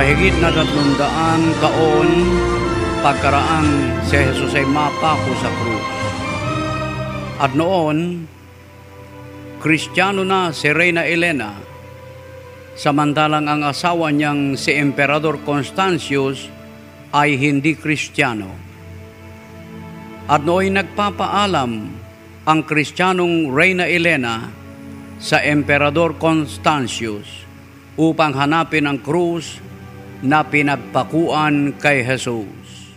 Mahigit na 300 taon pagkaraang si Jesus ay mapako sa krus. At noon, Kristiyano na si Reyna Elena, samantalang ang asawa niyang si Emperador Constantius ay hindi Kristiyano. At nooy nagpapaalam ang Kristiyanong Reyna Elena sa Emperador Constantius upang hanapin ang krus na pinagpakuan kay Jesus.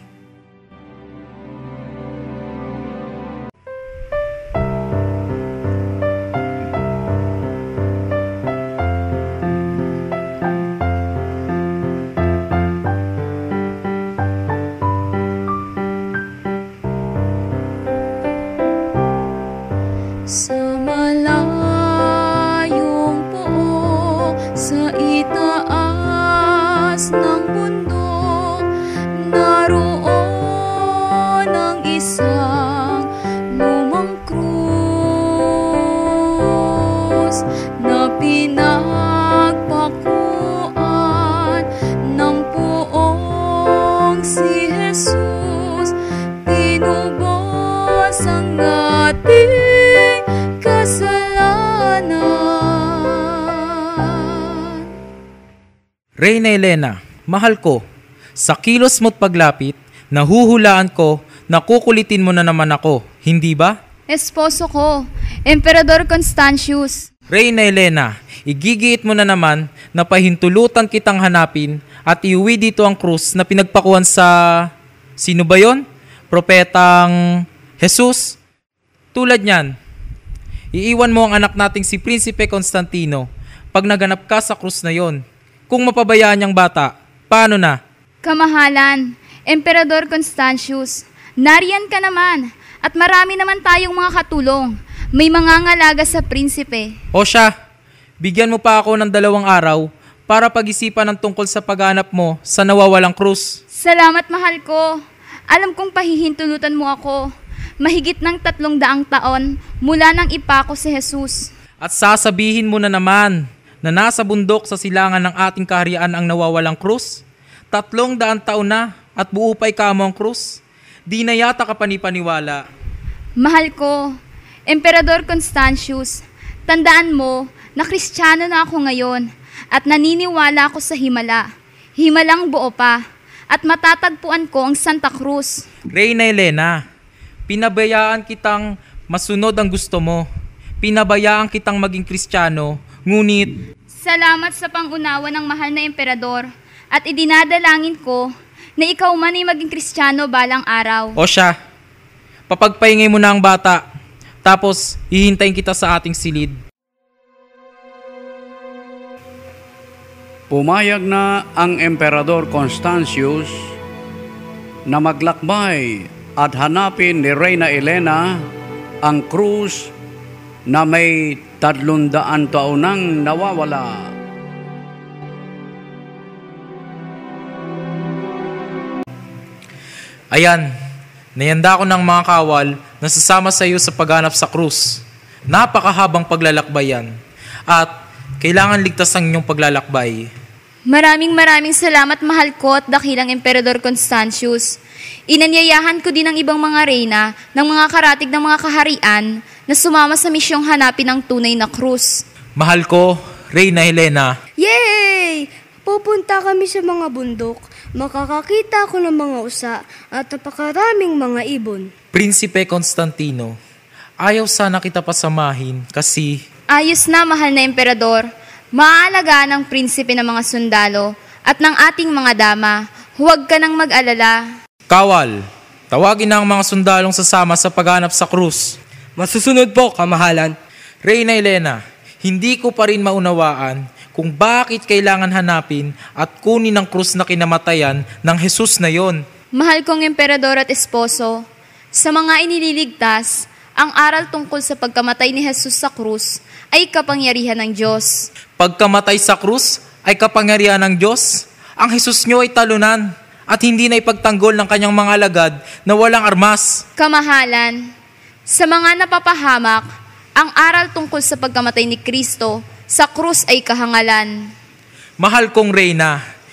Sa malayong pook, sa itaas ng bundok, naroon ang isang lumang krus na pinagpakuan ng poong si Jesus. Tinubos ang ating Reyna Elena, mahal ko, sa kilos mo't paglapit, nahuhulaan ko, nakukulitin mo na naman ako, hindi ba? Esposo ko, Emperador Constantius. Reyna Elena, igigiit mo na naman na pahintulutan kitang hanapin at iuwi dito ang krus na pinagpakuan sa... Sino ba yon? Propetang Jesus? Tulad niyan, iiwan mo ang anak nating si Prinsipe Constantino pag naganap ka sa krus na yon. Kung mapabayaan niyang bata, paano na? Kamahalan, Emperador Constantius, nariyan ka naman at marami naman tayong mga katulong. May mga ngalaga sa prinsipe. O siya, bigyan mo pa ako ng 2 araw para pag-isipan ng tungkol sa paghanap mo sa nawawalang krus. Salamat, mahal ko. Alam kong pahihintulutan mo ako. Mahigit ng 300 taon mula nang ipako si Jesus. At sasabihin mo na naman na nasa bundok sa silangan ng ating kaharian ang nawawalang krus? 300 taon na at buo pa'y kamo ang krus? Di na yata ka panipaniwala. Mahal ko, Emperador Constantius, tandaan mo na Kristiyano na ako ngayon at naniniwala ako sa himala. Himalang buo pa at matatagpuan ko ang Santa Cruz. Reyna Elena, pinabayaan kitang masunod ang gusto mo. Pinabayaan kitang maging Kristiyano. Ngunit, salamat sa pangunawa ng mahal na emperador at idinadalangin ko na ikaw man ay maging Kristiyano balang araw. O siya, papagpaingay mo na ang bata, tapos hihintayin kita sa ating silid. Pumayag na ang Emperador Constantius na maglakbay at hanapin ni Reyna Elena ang krus na may 300 taon nang nawawala. Ayan, nayanda ko ng mga kawal na sasama sa iyo sa paghanap sa krus. Napakahabang paglalakbayan at kailangan ligtas ang inyong paglalakbay. Maraming salamat, mahal ko at dakilang Emperador Constantius. Inanyayahan ko din ang ibang mga reyna ng mga karatig ng mga kaharian na sumama sa misyong hanapin ang tunay na krus. Mahal ko, Reyna Elena. Yay! Pupunta kami sa mga bundok. Makakakita ako ng mga usa at napakaraming mga ibon. Prinsipe Constantino, ayaw sana kita pasamahin kasi... Ayos na, mahal na emperador. Maalaga ng prinsipe ng mga sundalo at ng ating mga dama. Huwag ka nang mag-alala. Kawal, tawagin na ang mga sundalong sasama sa paghanap sa krus. Masusunod po, kamahalan. Reyna Elena, hindi ko pa rin maunawaan kung bakit kailangan hanapin at kunin ang krus na kinamatayan ng Jesus na yon. Mahal kong emperador at esposo, sa mga inililigtas, ang aral tungkol sa pagkamatay ni Jesus sa krus ay kapangyarihan ng Diyos. Pagkamatay sa krus ay kapangyarihan ng Diyos? Ang Jesus nyo ay talunan at hindi na ipagtanggol ng kanyang mga alagad na walang armas. Kamahalan, sa mga napapahamak, ang aral tungkol sa pagkamatay ni Kristo sa krus ay kahangalan. Mahal kong Reyna,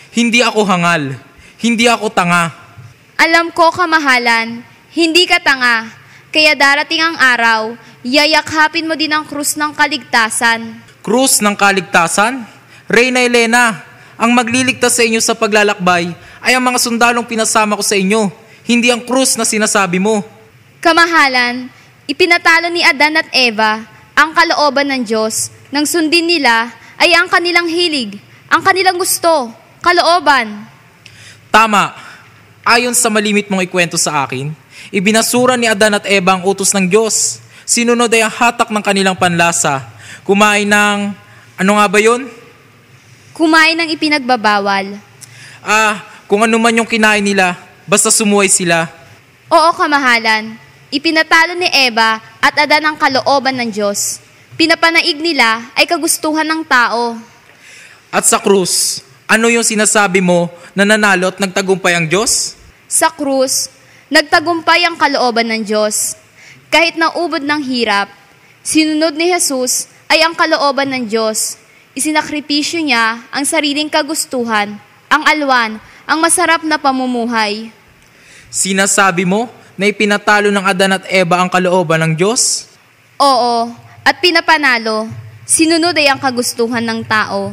Hindi ako hangal. Hindi ako tanga. Alam ko, kamahalan, hindi ka tanga. Kaya darating ang araw, yayakhapin mo din ang krus ng kaligtasan. Krus ng kaligtasan? Reyna Elena, ang magliligtas sa inyo sa paglalakbay ay ang mga sundalong pinasama ko sa inyo, hindi ang krus na sinasabi mo. Kamahalan, ipinatalo ni Adan at Eva ang kalooban ng Diyos. Nang sundin nila ay ang kanilang hilig, ang kanilang gusto, kalooban. Tama. Ayon sa malimit mong ikwento sa akin, ibinasura ni Adan at Eva ang utos ng Diyos. Sinunod ay ang hatak ng kanilang panlasa. Kumain ng, ano nga ba yun? Kumain ng ipinagbabawal. Kung ano man yung kinain nila, basta sumuway sila. Oo, kamahalan. Ipinatalo ni Eva at Adan ang kalooban ng Diyos. Pinapanaig nila ay kagustuhan ng tao. At sa krus, ano yung sinasabi mo na nanalo at nagtagumpay ang Diyos? Sa krus, nagtagumpay ang kalooban ng Diyos. Kahit naubod ng hirap, sinunod ni Jesus ay ang kalooban ng Diyos. Isinakripisyo niya ang sariling kagustuhan, ang alwan, ang masarap na pamumuhay. Sinasabi mo na ipinatalo ng Adan at Eva ang kalooban ng Diyos? Oo, at pinapanalo. Sinunod ay ang kagustuhan ng tao.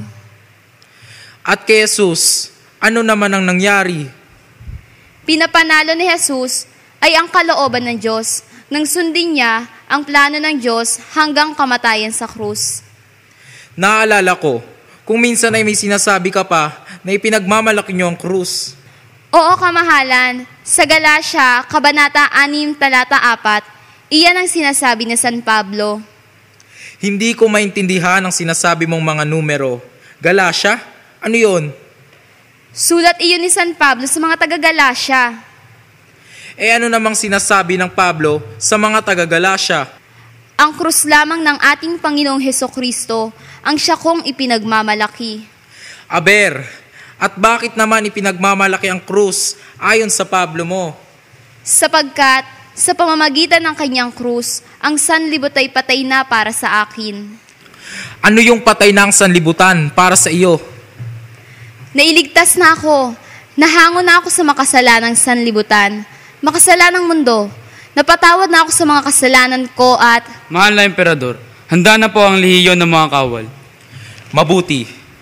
At kay Jesus, ano naman ang nangyari? Pinapanalo ni Jesus ay ang kalooban ng Diyos nang sundin niya ang plano ng Diyos hanggang kamatayan sa krus. Naalala ko, kung minsan ay may sinasabi ka pa na ipinagmamalaki niyo ang krus. Oo, kamahalan, sa Galacia, Kabanata 6, talata 4, iyan ang sinasabi ni San Pablo. Hindi ko maintindihan ang sinasabi mong mga numero. Galacia? Ano yun? Sulat iyon ni San Pablo sa mga taga-Galacia. Ano namang sinasabi ng Pablo sa mga taga-Galacia? Ang krus lamang ng ating Panginoong Hesukristo ang siya kong ipinagmamalaki. Aber, at bakit naman ipinagmamalaki ang krus ayon sa Pablo mo? Sapagkat sa pamamagitan ng kanyang krus, ang sanlibot ay patay na para sa akin. Ano yung patay na ang sanlibutan para sa iyo? Nailigtas na ako. Nahango na ako sa makasalanang sanlibutan, makasalanang mundo. Napatawad na ako sa mga kasalanan ko at... Mahal na Emperador, handa na po ang lehiyon ng mga kawal. Mabuti.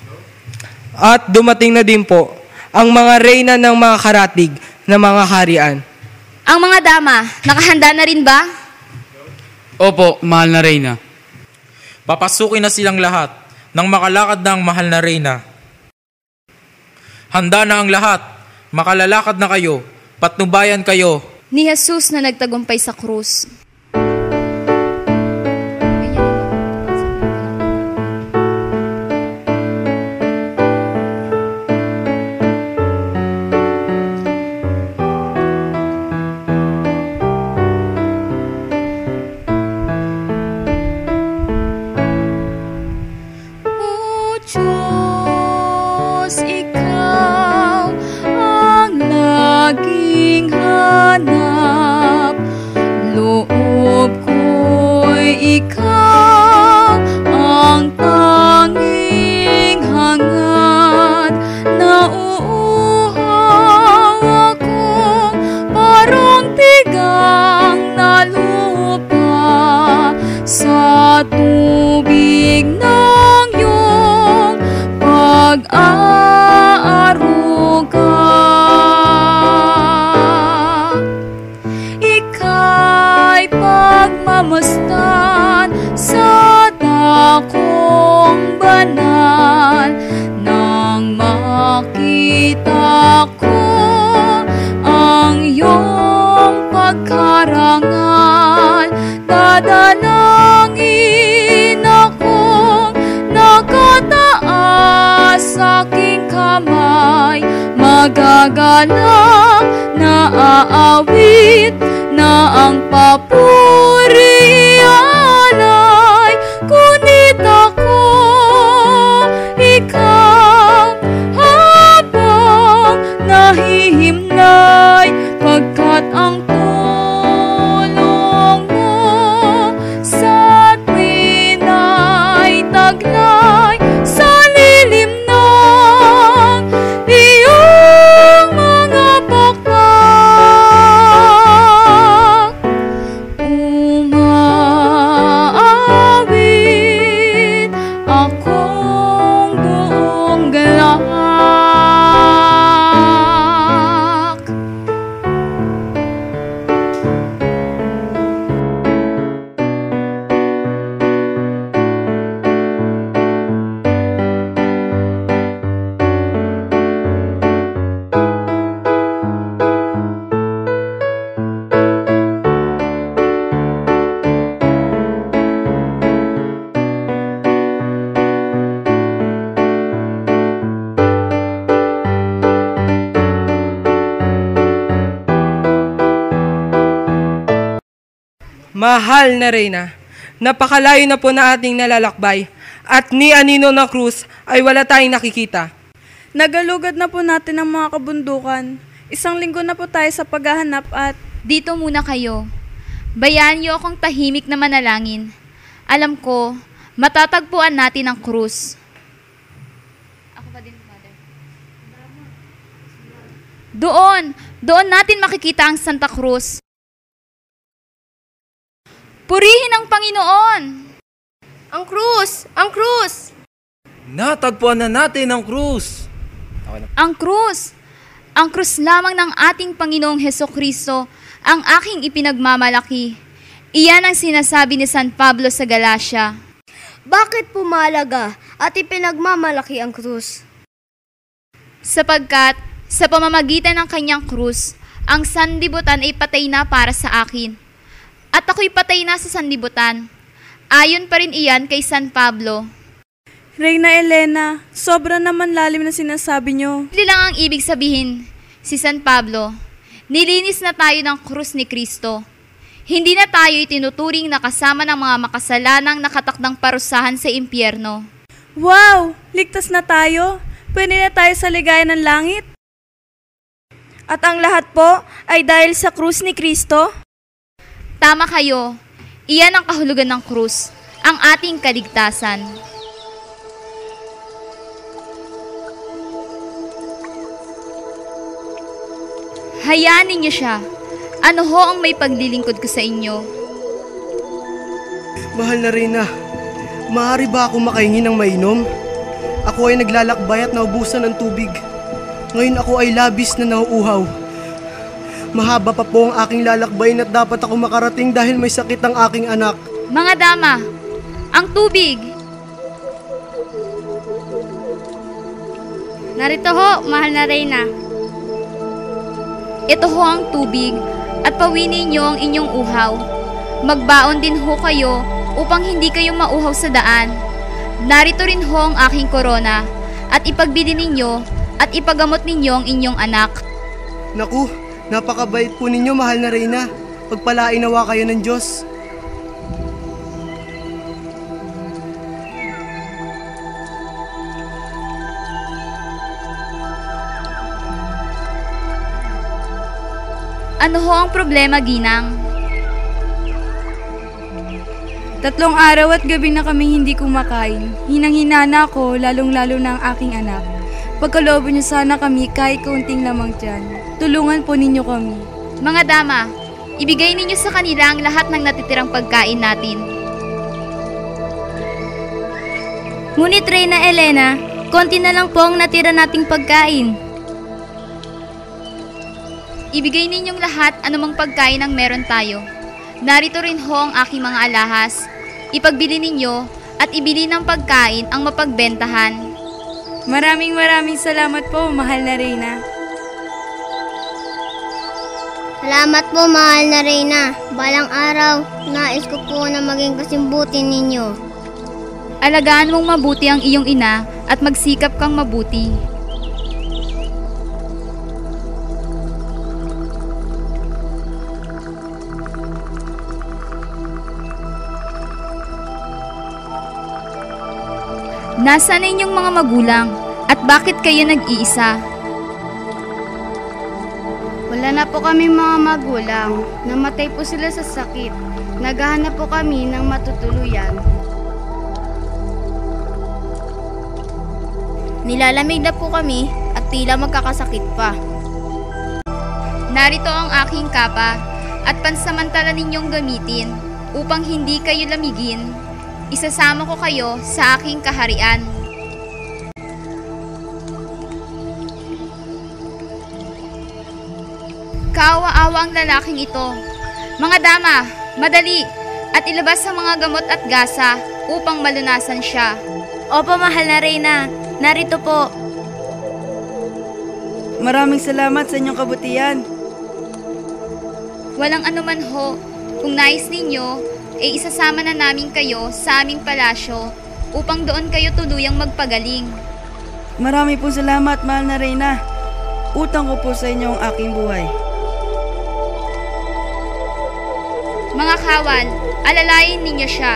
At dumating na din po ang mga reyna ng mga karatig na mga harian. Ang mga dama, nakahanda na rin ba? Opo, mahal na Reyna. Papasukin na silang lahat nang makalakad na ang mahal na Reyna. Handa na ang lahat. Makalalakad na kayo. Patnubayan kayo. Ni Jesus na nagtagumpay sa krus. O Diyos, ikaw ang laging hanap. Loob ko'y ikaw ang tanging hangad. Nauuhaw ako parang tigang na lupa sa tubig ng iyong pag-aaruga. Ika'y pagmamasdan sa dakong banal. Nang makita ko ang iyong pagkarangal, dadalangin akong nakataas sa aking kamay. Magagalang na aawit na ang papuri alay. Kunit ako, ikaw habang nahihimlay, pagkat ang tulong mo sa tuwin ay taglay sa lilim ng Mahal na Reyna, napakalayo na po na ating nalalakbay at ni anino ng krus ay wala tayong nakikita. Nagalugad na po natin ang mga kabundukan. 1 linggo na po tayo sa paghahanap at Dito muna kayo. Bayaan niyo akong tahimik na manalangin. Alam ko, matatagpuan natin ang krus. Ako pa din, Father. Doon natin makikita ang Santa Cruz. Purihin ang Panginoon! Ang krus! Ang krus! Natagpuan na natin ang krus. Ang krus! Ang krus lamang ng ating Panginoong Hesukristo ang aking ipinagmamalaki. Iyan ang sinasabi ni San Pablo sa Galacia. Bakit pumalaga at ipinagmamalaki ang krus? Sapagkat sa pamamagitan ng kanyang krus, ang sanlibutan ay patay na para sa akin. At ako'y patay na sa sanlibutan. Ayon pa rin iyan kay San Pablo. Reyna Elena, sobra naman lalim na sinasabi nyo. Hindi lang ang ibig sabihin, si San Pablo, nilinis na tayo ng krus ni Kristo. Hindi na tayo itinuturing na kasama ng mga makasalanang nakatakdang parusahan sa impyerno. Wow! Ligtas na tayo. Pwede na tayo sa ligaya ng langit. At ang lahat po ay dahil sa krus ni Kristo. Tama kayo. Iyan ang kahulugan ng krus, ang ating kaligtasan. Hayaan ninyo siya. Ano ho ang may paglilingkod ko sa inyo? Mahal na Reyna, maaari ba ako makahingi ng mainom? Ako ay naglalakbay at naubusan ng tubig. Ngayon ako ay labis na nauuhaw. Mahaba pa po ang aking lalakbayin at dapat ako makarating dahil may sakit ang aking anak. Mga dama, ang tubig! Narito ho, mahal na Reyna. Ito ho ang tubig at pawinin niyo ang inyong uhaw. Magbaon din ho kayo upang hindi kayo mauhaw sa daan. Narito rin ho ang aking korona at ipagbili ninyo at ipagamot ninyo ang inyong anak. Naku, napakabait po ninyo, mahal na Reyna. Pagpalain nawa kayo ng Diyos. Ano ho ang problema, Ginang? 3 araw at gabi na kami hindi kumakain. Hinang-hina na ako, lalong-lalo na ang aking anak. Pagkalooban niyo sana kami kahit kaunting lamang dyan. Tulungan po ninyo kami. Mga dama, ibigay ninyo sa kanila ang lahat ng natitirang pagkain natin. Ngunit Reyna Elena, konti na lang po ang natira nating pagkain. Ibigay ninyong lahat anumang pagkain ang meron tayo. Narito rin ho ang aking mga alahas. Ipagbili ninyo at ibili ng pagkain ang mapagbentahan. Maraming salamat po, mahal na Reyna. Salamat po, mahal na Reyna. Balang araw, nais ko po na maging kasimbuti ninyo. Alagaan mong mabuti ang iyong ina at magsikap kang mabuti. Nasaan na inyong mga magulang at bakit kayo nag-iisa? Wala na po kami mga magulang. Namatay po sila sa sakit. Naghahanap po kami ng matutuluyan. Nilalamig na po kami at tila magkakasakit pa. Narito ang aking kapa at pansamantala ninyong gamitin upang hindi kayo lamigin. Isasama ko kayo sa aking kaharian. Kaawa-awa ang lalaking ito. Mga dama, madali at ilabas ang mga gamot at gasa upang malunasan siya. Opo, mahal na Reyna. Narito po. Maraming salamat sa inyong kabutihan. Walang anuman ho. Kung nais ninyo, isasama na namin kayo sa aming palasyo upang doon kayo tuluyang magpagaling. Marami po salamat, mahal na Reyna. Utang ko po sa inyo ang aking buhay. Mga kawal, alalayin ninyo siya.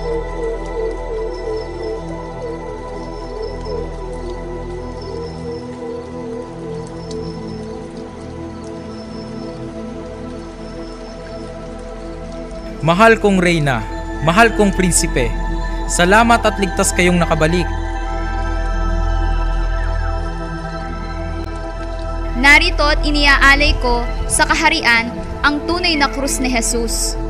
Mahal kong Reyna, mahal kong prinsipe, salamat at ligtas kayong nakabalik. Narito't iniaalay ko sa kaharian ang tunay na krus ni Jesus.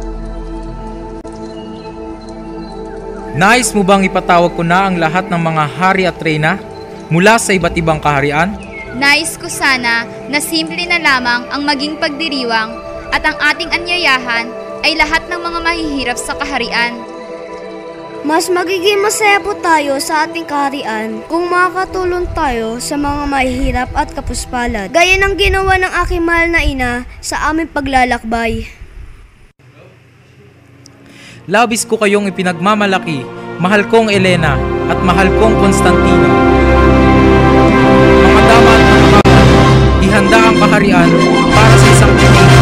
Nais mo bang ipatawag ko na ang lahat ng mga hari at reyna mula sa iba't ibang kaharian? Nais ko sana na simple na lamang ang maging pagdiriwang at ang ating anyayahan ay lahat ng mga mahihirap sa kaharian. Mas magiging masaya po tayo sa ating kaharian kung makakatulong tayo sa mga mahihirap at kapuspalad. Gaya ng ginawa ng aking mahal na ina sa aming paglalakbay. Labis ko kayong ipinagmamalaki, mahal kong Elena at mahal kong Constantino. Mga dama at mga kapatid, ihanda ang kaharian para sa isang pinig